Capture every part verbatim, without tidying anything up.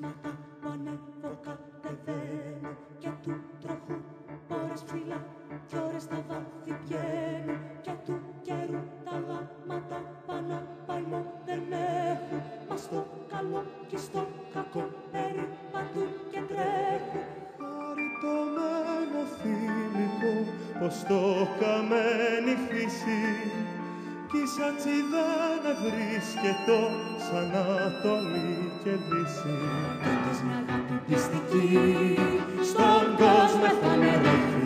Φωτίσματα που ανέβω κατεβαίνω και του τροχού ώρες ψηλά κι ώρες στα βάθη βγαίνουν και του καιρού τα λάματα πάνω παϊμό δεν έχουν μα στο καλό κι στο κακό περίπατουν και τρέχουν. Χαριτωμένο θηλυκό πως το καμένη φύση κι η σατσιδάνα βρίσκεται σαν Ανατολή και Δύση. Κάτες μια αγάπη πιστική στον κόσμο εφανερώνει.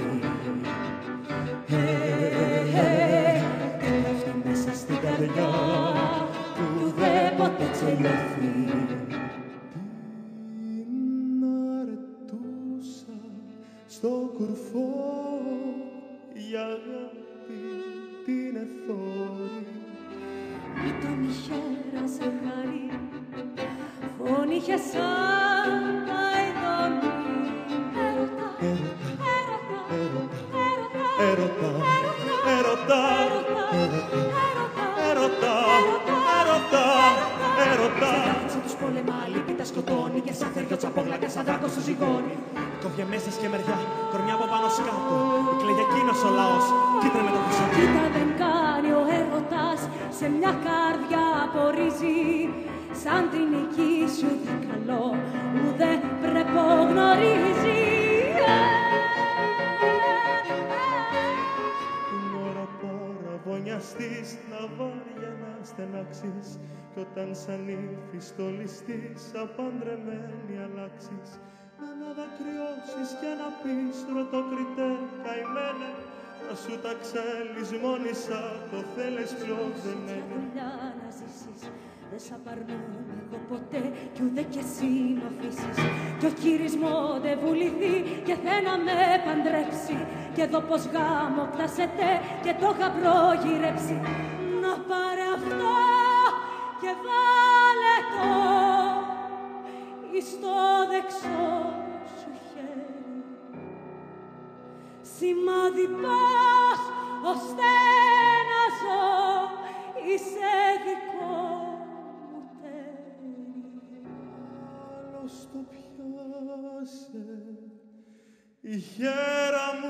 Και πέφτει μέσα στην καρδιά που δεν ποτέ τελειώθει. Την αρετούσα στο κουρφό η αγάπη την εθώρη. Ήταν η χέρα σε χαρί, φωνή είχε σαν τα ειδώνη. Έρωτα, έρωτα, έρωτα, έρωτα, έρωτα, έρωτα, έρωτα, έρωτα. Σε τους πολεμάλοι και τα σκοτώνει και σαν θέριο τσαπόγλα και σαν δράκος σου ζυγώνει. Κόβια μέσα και μεριά, κορμιά από πάνω σκάτω, εκλέγει εκείνος ο λαός, κοίτρε με το χρυσό. Κοίτα δεν κάνει ο έρωτας, σε μια καρδιά απορρίζει. Σαν την νική σου δεν καλό, ουδέ πρεπό γνωρίζει. Την ώρα παραβωνιαστείς, ναυάρια να στενάξεις κι όταν σαν ύφη στολιστείς, απαντρεμένη αλλάξεις. Να αναδακριώσεις και να πεις Ροτοκριτέ καημένε, να σου τα ξελισμόνισα, το θέλες πιο δεν Μια είναι. δουλειά να ζήσεις, δεν σ' απαρνούμαι εγώ ποτέ κι ούτε κι εσύ μ' αφήσεις. Κι ο κύρις μου δεν βουληθεί και θέλει να με παντρέψει κι εδώ πως γάμο κλασετε και το είχα προγυρέψει. Να πάρε αυτό και βάλε το εις το δεξό σου χέρι. Σημάδι πως ώστε να ζω είσαι δικό μου τέρι. Άλλος το πιάσε η χέρα μου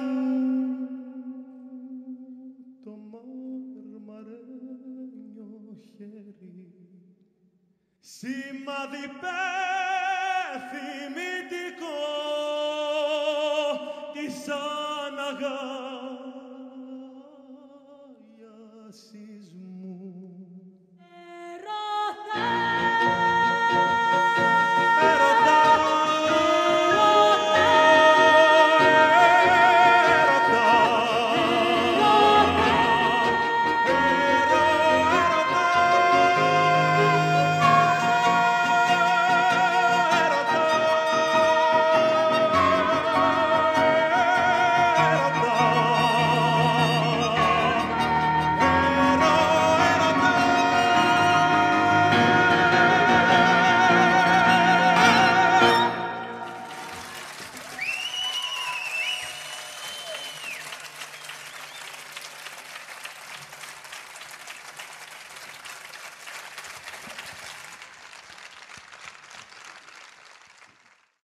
το μαρμαρένιο χέρι. Σημάδι πεθυμητικό της αναγάπης